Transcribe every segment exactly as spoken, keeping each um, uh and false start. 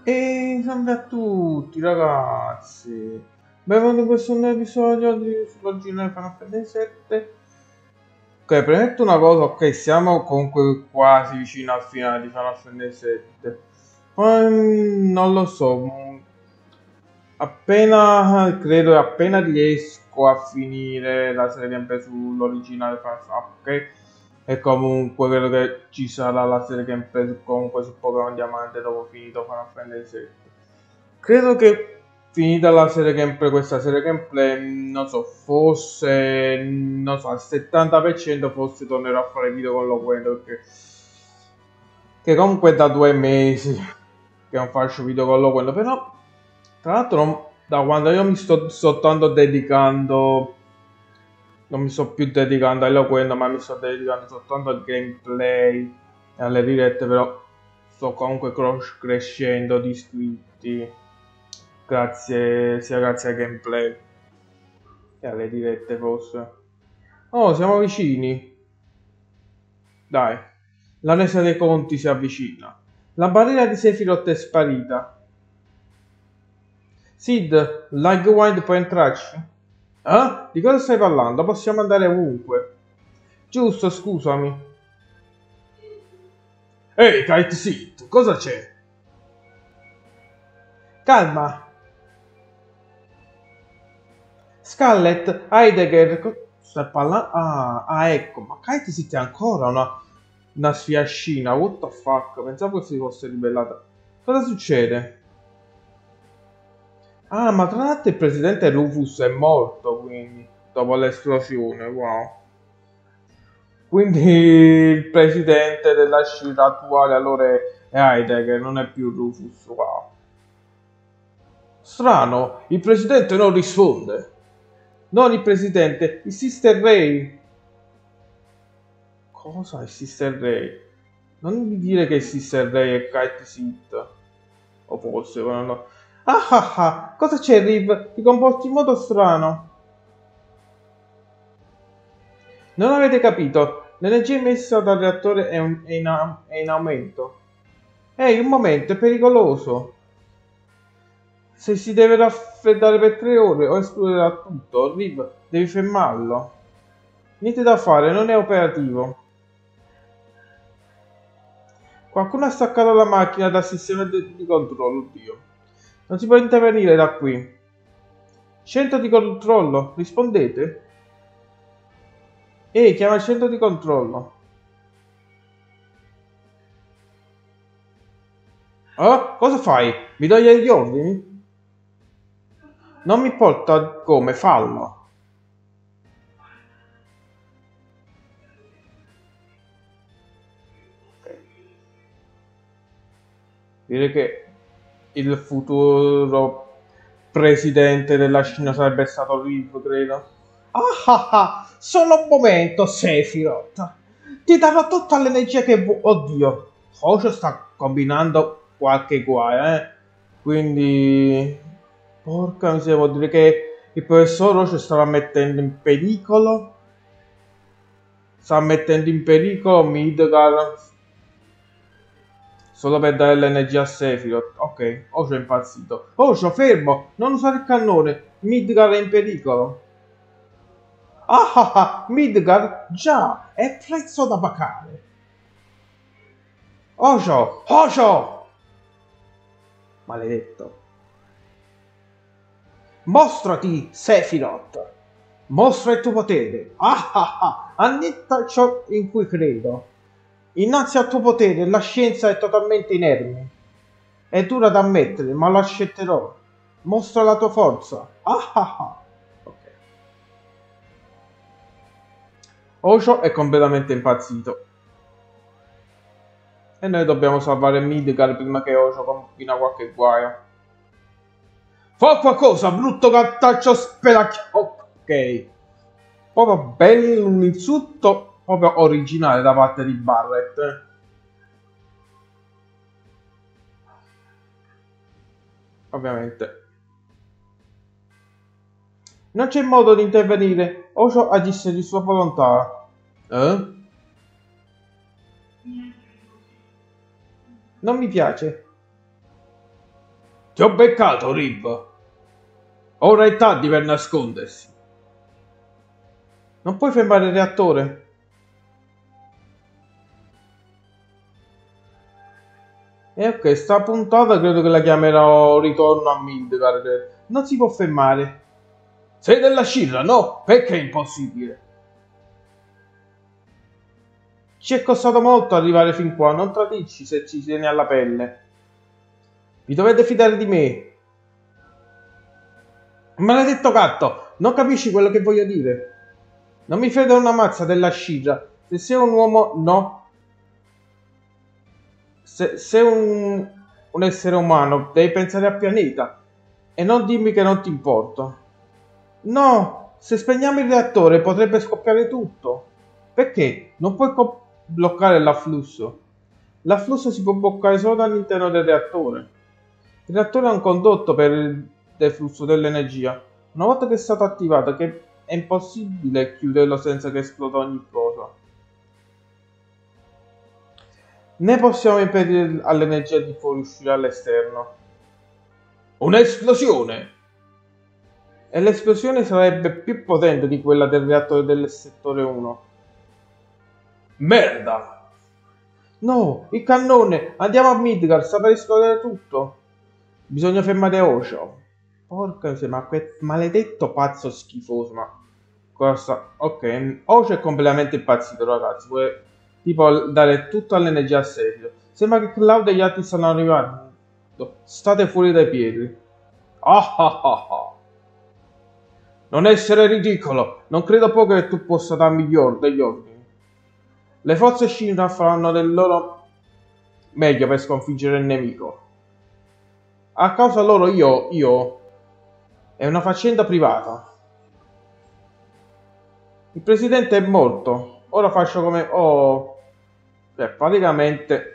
E salve a tutti ragazzi, benvenuti in questo nuovo episodio di sull'originale Final Fantasy sette. Ok, premetto una cosa, ok, siamo comunque quasi vicino al finale di Final Fantasy sette. Ma mm, non lo so, mm, appena, credo appena riesco a finire la serie gameplay sull'originale Final Fantasy, ok? E comunque credo che ci sarà la serie gameplay su- comunque su Pokémon Diamante dopo finito Final Fantasy sette. Credo che finita la serie gameplay, questa serie gameplay, non so, forse, non so, al settanta per cento forse tornerò a fare video con Loquendo, perché che comunque è da due mesi che non faccio video con Loquendo, però tra l'altro non- da quando io mi sto soltanto dedicando, non mi sto più dedicando a Loquendo, ma mi sto dedicando soltanto al gameplay e alle dirette, però sto comunque cro- crescendo di iscritti. Grazie, sia grazie al gameplay che alle dirette forse. Oh, siamo vicini. Dai, la resa dei conti si avvicina. La barriera di Sephiroth è sparita. Sid, Lightwind può entrarci? Eh? Di cosa stai parlando? Possiamo andare ovunque. Giusto, scusami. Ehi, Kite Sid, cosa c'è? Calma. Scarlet, Heidegger, co- sta parlando? Ah, ah, ecco, ma Kite Sid è ancora una... Una sfiascina, what the fuck? Pensavo che si fosse ribellata. Cosa succede? Ah, ma tra l'altro il presidente Rufus è morto, quindi, dopo l'esplosione, wow. Quindi il presidente della scelta attuale allora è Heidegger, non è più Rufus, wow. Strano, il presidente non risponde. Non il presidente, il Sister Ray. Cosa è Sister Ray? Non mi dire che il Sister Ray è Kite Sit. O forse, ma no. Ah ah ah, cosa c'è Riv? Ti comporti in modo strano. Non avete capito? L'energia emessa dal reattore è, un- è in, a- è in aumento. Ehi, un momento, è pericoloso. Se si deve raffreddare per tre ore o esploderà tutto, Riv, devi fermarlo. Niente da fare, non è operativo. Qualcuno ha staccato la macchina dal sistema di di controllo, oddio. Non si può intervenire da qui. Centro di controllo, rispondete? Ehi, chiama il centro di controllo. Oh, cosa fai? Mi togli gli ordini? Non mi importa come, fallo. Direi che il futuro presidente della Cina sarebbe stato Riv, credo. Ah ah ah, solo un momento, Sephiroth. Ti darò tutta l'energia che vuoi. Oddio, Hojo sta combinando qualche guai, eh. Quindi, porca miseria, vuol dire che il professor Roche stava mettendo in pericolo. Sta mettendo in pericolo Midgar solo per dare l'energia a Sephiroth. Ok, Ocio è impazzito. Ocio, fermo! Non usare il cannone! Midgar è in pericolo. Ah ah ah! Midgar, già! È prezzo da pagare! Ocio! Ocio! Maledetto. Mostrati, Sephiroth! Mostra il tuo potere! Ah ah ah! Annetta ciò in cui credo. Innanzi al tuo potere la scienza è totalmente inerme. È dura da ammettere, ma lo accetterò. Mostra la tua forza. Ah ah ah. Ok. Osho è completamente impazzito. E noi dobbiamo salvare Midgar prima che Osho combina qualche guaio. Fa qualcosa, brutto gattaccio spelacchio. Ok. Proprio bello, un insulto proprio originale da parte di Barret. eh. Ovviamente. Non c'è modo di intervenire. Osho agisce di sua volontà. Eh? Non mi piace. Ti ho beccato, Riv. Ora è tardi per nascondersi. Non puoi fermare il reattore? E ok, sta puntata credo che la chiamerò Ritorno a Midgard. Non si può fermare. Sei della Shira, no? Perché è impossibile? Ci è costato molto arrivare fin qua, non tradisci se ci tieni alla pelle. Vi dovete fidare di me. Maledetto gatto, non capisci quello che voglio dire? Non mi frega una mazza della Shira. Se sei un uomo, no. Se sei un, un essere umano, devi pensare al pianeta. E non dirmi che non ti importa. No, se spegniamo il reattore potrebbe scoppiare tutto. Perché? Non puoi bloccare l'afflusso. L'afflusso si può bloccare solo all'interno del reattore. Il reattore è un condotto per il deflusso dell'energia. Una volta che è stato attivato, che è impossibile chiuderlo senza che esploda ogni cosa. Ne possiamo impedire all'energia di fuoriuscire all'esterno. Un'esplosione! E l'esplosione sarebbe più potente di quella del reattore del settore uno. Merda! No, il cannone! Andiamo a Midgard, sta per esplodere tutto. Bisogna fermare Osho. Porca miseria, ma quel maledetto pazzo schifoso, ma... Cosa? Ok, Osho è completamente impazzito, ragazzi. Vuole tipo dare tutta l'energia a Sergio. Sembra che Cloud e gli altri stanno arrivando. State fuori dai piedi. Ah ah ah ah. Non essere ridicolo. Non credo proprio che tu possa darmi gli or- degli ordini. Le forze Shinra faranno del loro meglio per sconfiggere il nemico. A causa loro io, io... È una faccenda privata. Il presidente è morto. Ora faccio come... Oh... Cioè, praticamente...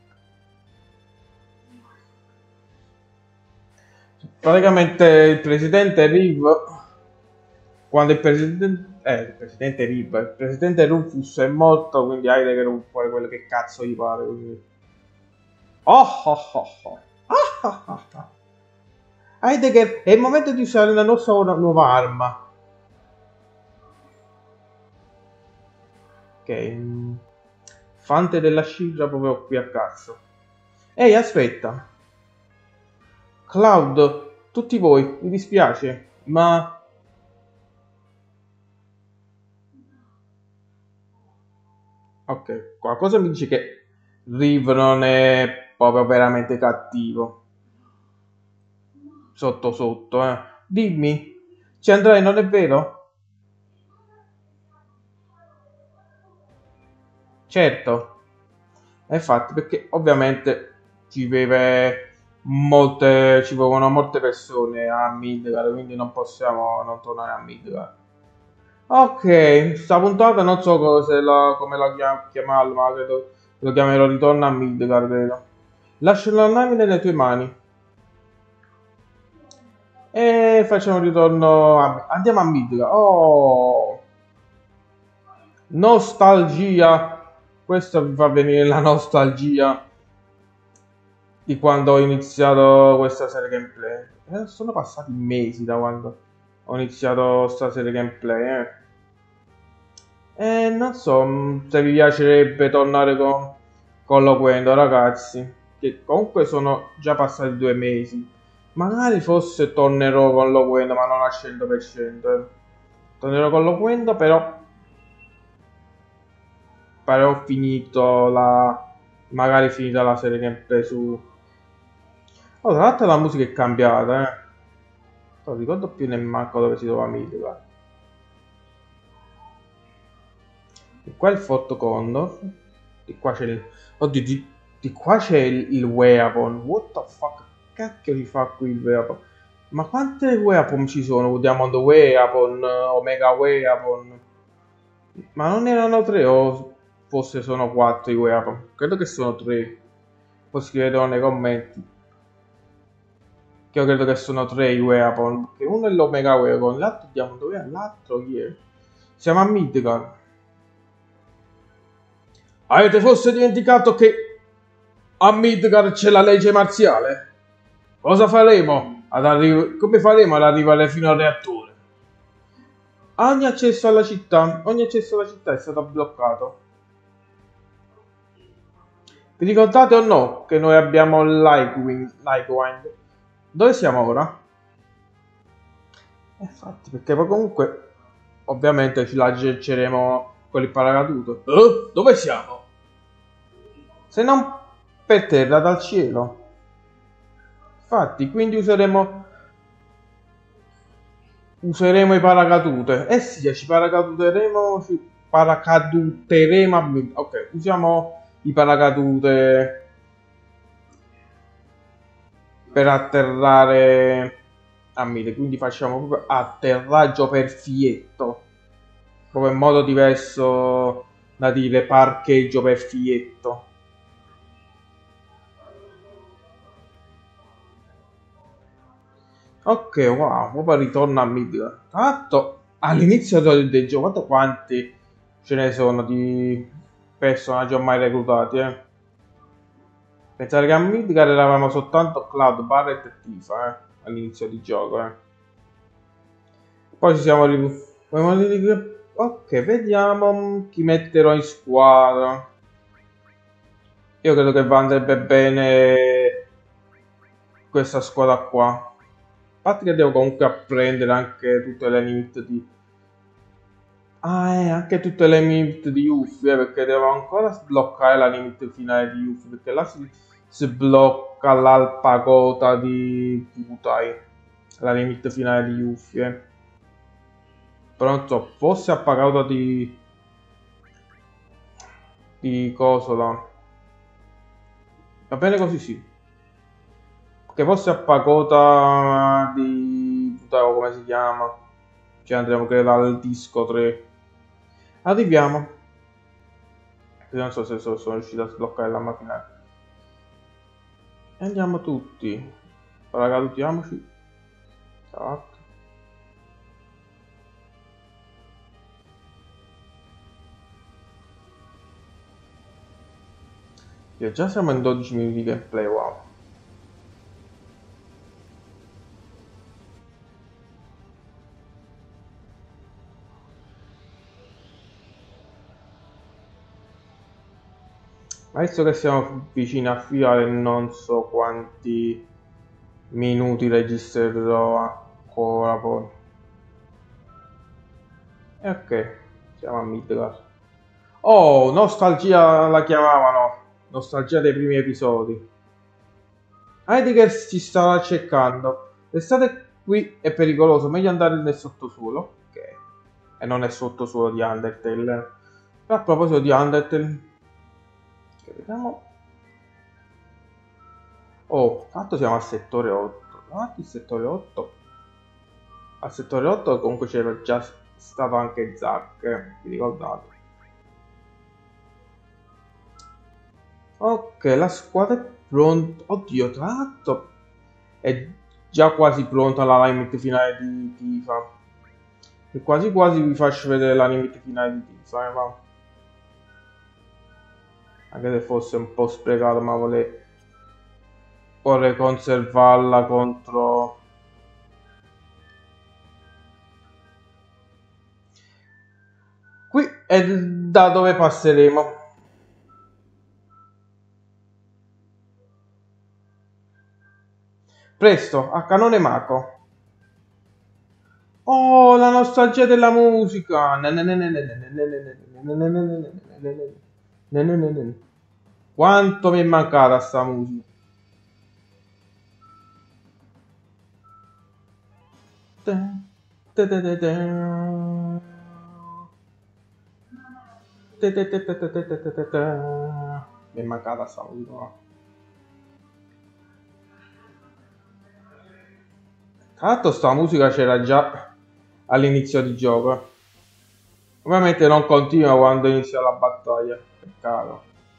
Praticamente il presidente Riv... Quando il presidente... Eh, il presidente Riv... Il presidente Rufus è morto, quindi Heidegger può fare quello che cazzo gli pare, quindi... Oh oh oh oh! Ah ah ah ah! Heidegger, è il momento di usare la nostra nuova arma. Ok. Fante della Shira proprio qui a cazzo. Ehi, aspetta. Cloud, tutti voi, mi dispiace, ma... Ok, qualcosa mi dice che Riv non è proprio veramente cattivo. Sotto sotto, eh. Dimmi, ci andrai, non è vero? Certo. E infatti, perché ovviamente ci vive molte, ci vivono molte persone a Midgard, quindi non possiamo non tornare a Midgard. Ok, sta puntata non so cosa, la, come la chiam- chiamarlo, ma credo lo chiamerò Ritorno a Midgard, credo. Lascio la nave nelle tue mani. E facciamo un ritorno a... Andiamo a Midgard. Oh, nostalgia. Questa mi fa venire la nostalgia di quando ho iniziato questa serie gameplay. Eh, sono passati mesi da quando ho iniziato questa serie gameplay. Eh. E non so mh, se vi piacerebbe tornare con, con Loquendo, ragazzi. Che comunque sono già passati due mesi. Magari forse tornerò con Loquendo, ma non al cento per cento. Eh. Tornerò con Loquendo, però... Però ho finito la... Magari finita la serie gameplay su... Oh, tra l'altro la musica è cambiata, eh. Non ricordo più nemmeno dove si trova Midgard. Di qua il Fort Condor. Di qua c'è il... Oddio, di, di qua c'è il, il weapon. What the fuck? Cacchio ci fa qui il weapon? Ma quante weapon ci sono? Diamond weapon, Omega weapon. Ma non erano tre o forse sono quattro i weapon? Credo che sono tre. Poi scrivetelo nei commenti. Che io credo che sono tre i weapon. Che uno è l'Omega weapon, l'altro Diamond weapon, l'altro chi è? Siamo a Midgard. Avete forse dimenticato che a Midgard c'è la legge marziale? Cosa faremo? Ad arri- come faremo ad arrivare fino al reattore? Ogni accesso alla città, ogni accesso alla città è stato bloccato. Vi ricordate o no che noi abbiamo Lightwind? Lightwind? Dove siamo ora? Infatti, perché poi comunque ovviamente ci lancieremo con il paracadute. Eh? Dove siamo? Se non per terra dal cielo. Infatti, quindi useremo useremo i paracadute. Eh sì, ci paracaduteremo, ci paracaduteremo a... Ok, usiamo i paracadute per atterrare a mille, quindi facciamo proprio atterraggio per fietto, proprio in modo diverso da dire parcheggio per fietto. Ok, wow, proprio ritorno a Midgard. Tra l'altro, all'inizio del, del gioco, guarda quanti ce ne sono di personaggi ormai reclutati, eh. Pensare che a Midgard eravamo soltanto Cloud, Barret e Tifa, eh, all'inizio di gioco, eh. Poi ci siamo riv- Ok, vediamo chi metterò in squadra. Io credo che va andrebbe bene questa squadra qua. A parte che devo comunque apprendere anche tutte le limit di... Ah, eh, anche tutte le limit di Yuffie, eh, perché devo ancora sbloccare la limit finale di Yuffie, perché là si, si blocca l'alpagota di Butai, la limit finale di Yuffie. Eh. Però non so, forse appagata di... di coso là. Va bene così sì. Che fosse a Pagoda di... come si chiama? Ci andremo credo al disco tre. Arriviamo. Non so se sono riuscito a sbloccare la macchina. E andiamo tutti. Paracadutiamoci. Esatto. E già siamo in dodici minuti di gameplay, wow. Ma visto che siamo vicini a finale, non so quanti minuti registrerò ancora poi. E ok, siamo a Midgard. Oh, nostalgia la chiamavano. Nostalgia dei primi episodi. Heidegger ci stava cercando. L'estate qui è pericoloso, meglio andare nel sottosuolo. Ok. E non nel sottosuolo di Undertale. A proposito di Undertale, che vediamo. Oh, tanto siamo al settore otto. Davanti il settore otto. Al settore otto comunque c'era già stato anche Zack, eh, vi ricordate? Ok, la squadra è pronta. Oddio, tra l'altro è già quasi pronta la limit finale di Tifa. E quasi quasi vi faccio vedere la limit finale di Tifa, eh, va. Anche se fosse un po' sprecato, ma vorrei, vorrei conservarla contro... Qui è da dove passeremo. Presto, a Canone Mako. Oh, la nostalgia della musica. Quanto mi è mancata sta musica. Mi è mancata sta musica. Tra l'altro sta musica c'era già all'inizio di gioco. Ovviamente non continua quando inizia la battaglia. Peccato.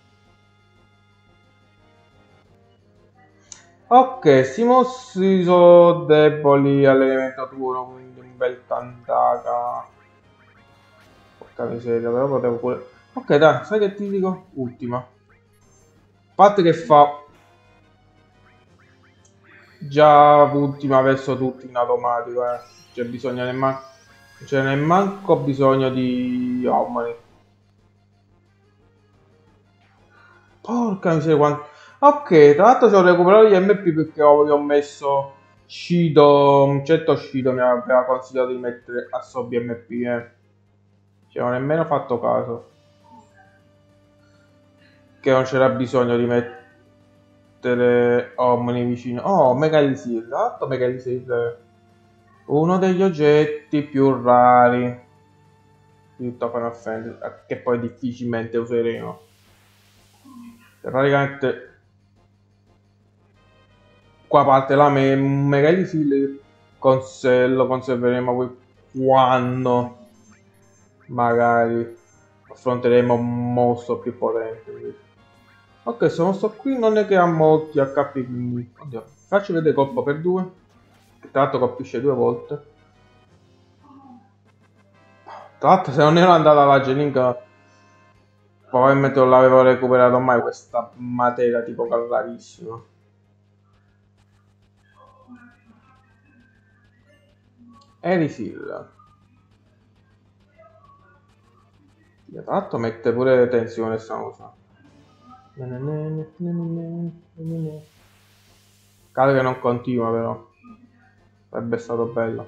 Ok, si mossi sono deboli all'elemento tuo, quindi un bel Tantaka. Porca miseria, però potevo pure... Ok, dai, sai che ti dico? Ultima. A parte che fa già ultima verso tutti in automatico, eh. C'è bisogno nemmeno, non c'è nemmeno bisogno di Omni. Porca miseria, quanto... Ok, tra l'altro ci ho recuperato gli M P perché ho, gli ho messo Shido, un certo Shido mi aveva consigliato di mettere assorbi M P, eh. Cioè, non ho nemmeno fatto caso. Che non c'era bisogno di mettere Omni vicino. Oh, Mega Elisir, tra l'altro Mega Elisir, uno degli oggetti più rari di tutta Final Fantasy, che poi difficilmente useremo. Praticamente qua parte la me Mega Elisir, conse lo conserveremo poi quando magari affronteremo un mostro più potente. Ok, se mostro qui non è che ha molti H P, quindi... Oddio, faccio vedere colpo per due. Tra l'altro colpisce due volte. Tra l'altro se non ero andato alla Geninga probabilmente non l'avevo recuperato mai questa materia tipo callarissima. Erisil. Tra l'altro mette pure tensione sta cosa. Cade che non continua però. Sarebbe stato bello.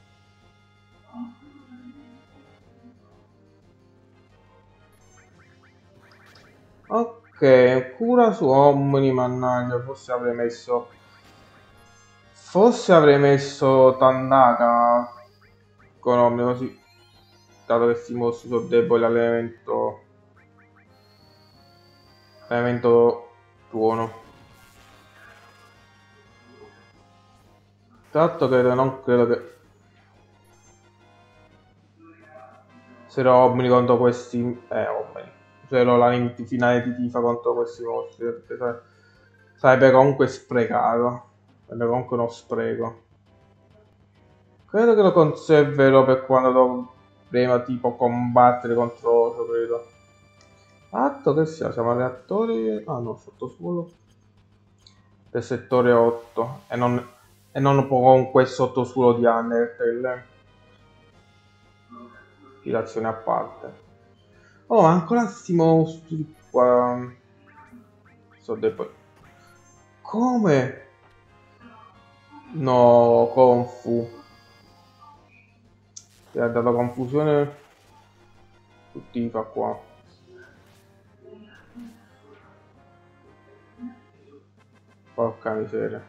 Ok, cura su Omni, mannaggia, forse avrei messo... Forse avrei messo Tannaka con Omni così, dato che si mostri sono deboli all'elemento... Elemento tuono. Tra l'altro credo, non credo che... Sarò Omni contro questi... Eh, Omni. Sarò la limite finale di Tifa contro questi mostri, perché sarebbe comunque sprecato. Sarebbe comunque uno spreco. Credo che lo conserverò per quando dovremo tipo combattere contro Oso, credo. Atto che sia, siamo a reattori... Ah no, sottosuolo. Del settore otto. E non, e non comunque sottosuolo di Undertale. Tirazione a parte. Oh, ma ancora questi mostri qua. So deboli. Come? No, Confu. Ti ha dato confusione. Tutti fa qua. Porca miseria.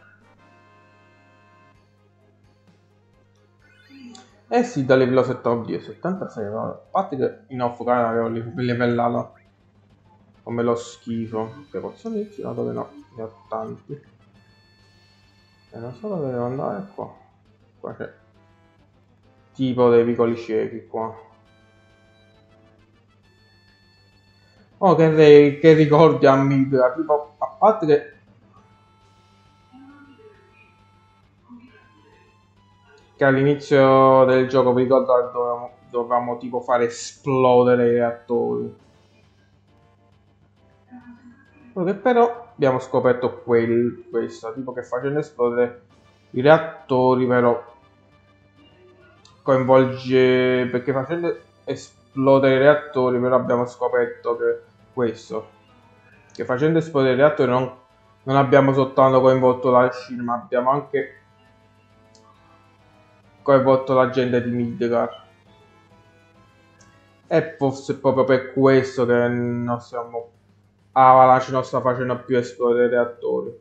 Eh sì, da livello settantatré, settantasei, no? A parte che in off-camera avevo livellato come lo schifo. Che posso dirci? No, dove no, ne ho tanti. E non so dove devo andare qua. Qua c'è tipo dei piccoli ciechi qua. Oh, che, re, che ricordi a Midra, tipo, a parte che... Che all'inizio del gioco vi ricordo dovevamo, dovevamo tipo fare esplodere i reattori. Che però abbiamo scoperto quel, questo, tipo che facendo esplodere i reattori però coinvolge, perché facendo esplodere i reattori però abbiamo scoperto che questo, che facendo esplodere i reattori non, non abbiamo soltanto coinvolto la Shin, ma abbiamo anche coinvolto la gente di Midgar. E forse è proprio per questo che non siamo... Avalanche non sta facendo più esplodere i reattori.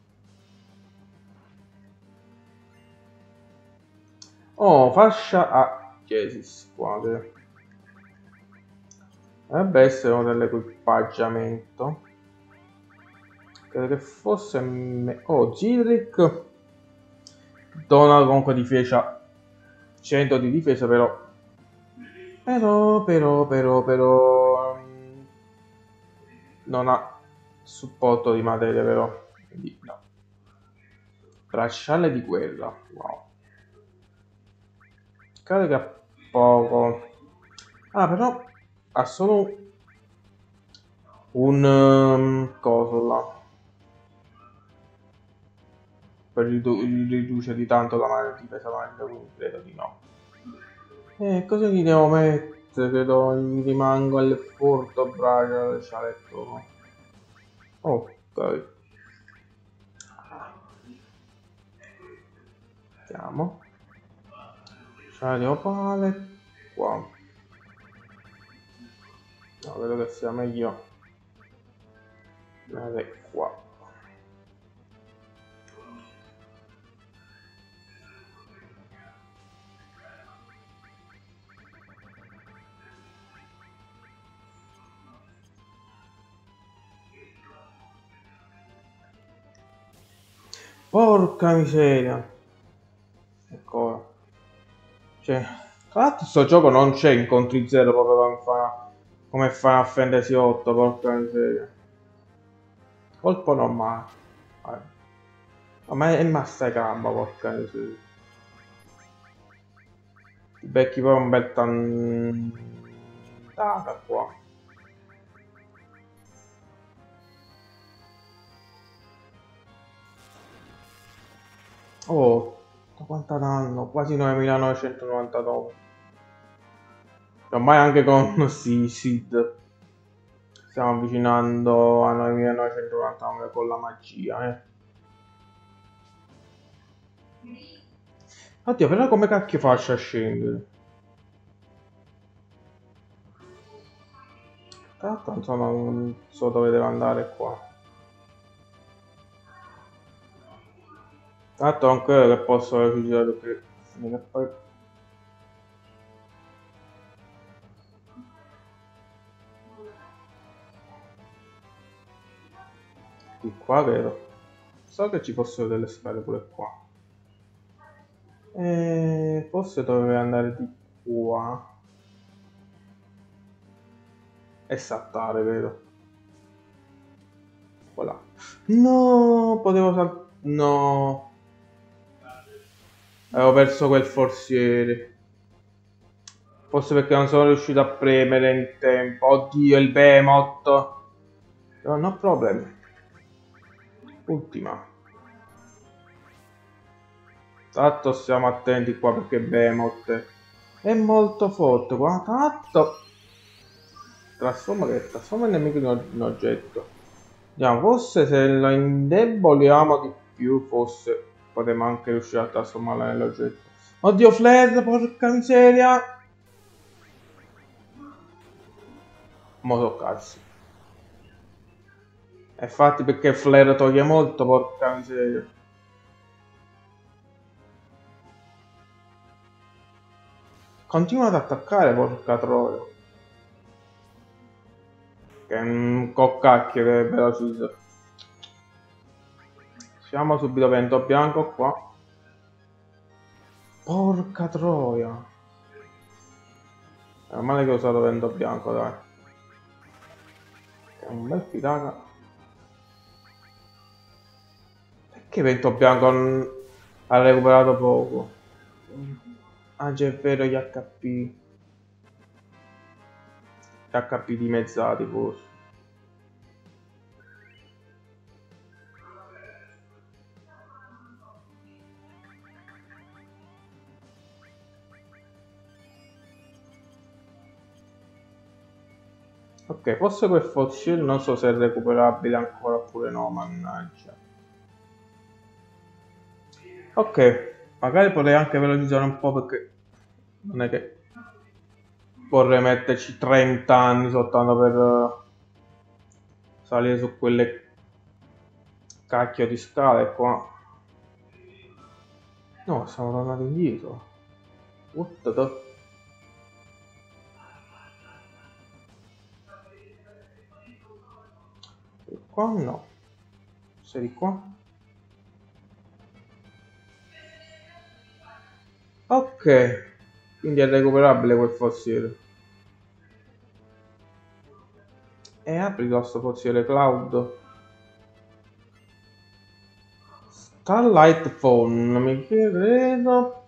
Oh, fascia a Chiesi squadre. Dovrebbe essere uno dell'equipaggiamento. Credo che fosse... Me... Oh, Gilric. Dona comunque difesa. cento di difesa però. Però, però, però, però... Non ha supporto di materia però. Quindi no. Bracciale di guerra. Wow. Credo che ha poco. Ah, però ha solo un um, coso là. per ridu riduce di tanto la mano di pesamento, quindi credo di no. E cosa gli devo mettere? Credo gli rimango il furto, braga, il scialetto. Ok. Vediamo. Scialetto opale. Qua. No, credo che sia meglio. Vedete qua. Porca miseria. Ecco. Cioè, tra l'altro sto gioco non c'è incontri zero proprio come fa come Final Fantasy otto, porca miseria. Colpo normale. Ah, ma è massa gamba, porca miseria. Ti becchi poi un bel tantata qua. Oh, quanto danno? Quasi novemilanovecentonovantanove. Ormai anche con sì, Sid stiamo avvicinando a novemilanovecentonovantanove con la magia, eh. Oddio, però come cacchio faccio a scendere? Tra l'altro non so, non so dove devo andare qua. Tra l'altro non credo che posso recuperare perché poi... Qui qua vedo. So che ci fossero delle sfere pure qua. E forse dovrei andare di qua. E saltare, vedo. Voilà. No, potevo saltare. No. Avevo perso quel forziere. Forse perché non sono riuscito a premere in tempo. Oddio, il Behemoth. No, no problem. Ultima. Tanto stiamo attenti qua perché Behemoth è molto forte. Qua tanto trasforma che trasforma il nemico in, in oggetto. Vediamo, forse se lo indeboliamo di più, forse potremmo anche riuscire a trasformarla nell'oggetto. Oddio, Flare, porca miseria! Mo toccarsi. Infatti perché Flare toglie molto, porca miseria. Continua ad attaccare, porca troia. Che è un coccacchio che è velocizza. Siamo subito vento bianco qua. Porca troia. È male che ho usato vento bianco, dai. È un bel pirata. Perché vento bianco ha recuperato poco? Ah, già è vero, gli H P. Gli H P dimezzati forse. Ok, forse quel fossile non so se è recuperabile ancora oppure no, mannaggia. Ok, magari potrei anche velocizzare un po' perché non è che vorrei metterci trenta anni soltanto per uh, salire su quelle cacchio di scale qua. No, siamo tornati indietro. What the... Di qua no. Sei di qua? Ok. Quindi è recuperabile quel fossile. E apri questo fossile Cloud. Starlight Phone, mi credo.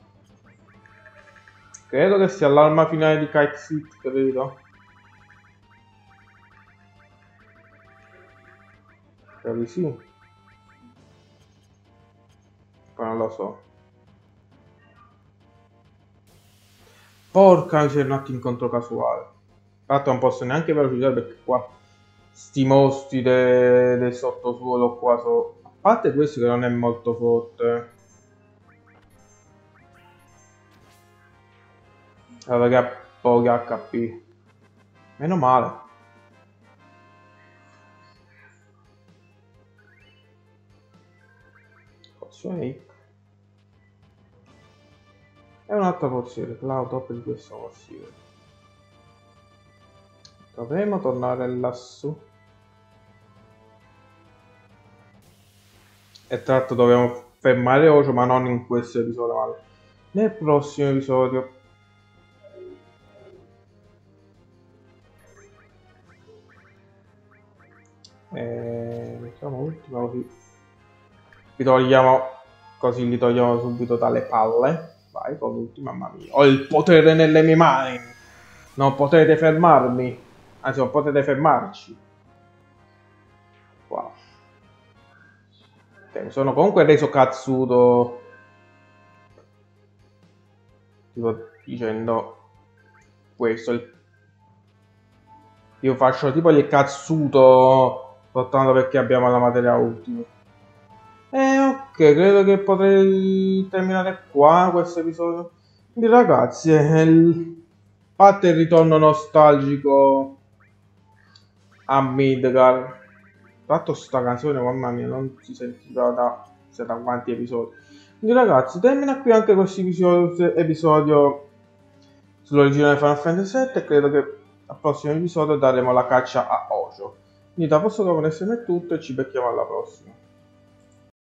Credo che sia l'arma finale di Kite Seat, credo. Credo di sì. Poi non lo so. Porca miseria, un attimo incontro casuale. Tra l'altro non posso neanche velocizzare perché qua sti mostri del de sottosuolo qua so... A parte questo che non è molto forte. Allora che ha pochi H P. Meno male. Pozione X. È un'altra pozione, Cloud top di questa pozione. Dovremmo tornare lassù. E tra l'altro dobbiamo fermare Ocio, ma non in questo episodio, ma nel prossimo episodio. E mettiamo ultima così. Li togliamo, così li togliamo subito dalle palle. Vai con l'ultima, mamma mia. Ho il potere nelle mie mani. Non potete fermarmi. Anzi, non potete fermarci. Wow. Ok, mi sono comunque reso cazzuto. Tipo dicendo questo. Il... Io faccio tipo il cazzuto soltanto perché abbiamo la materia ultima. E ok, credo che potrei terminare qua questo episodio. Quindi ragazzi, il... parte il ritorno nostalgico a Midgar. Tra l'altro sta canzone, mamma mia, non si sentiva da, da quanti episodi. Quindi ragazzi, termina qui anche questo episodio, episodio sull'originale Final Fantasy sette e credo che al prossimo episodio daremo la caccia a Ocio. Quindi da questo dopo essere tutto e ci becchiamo alla prossima.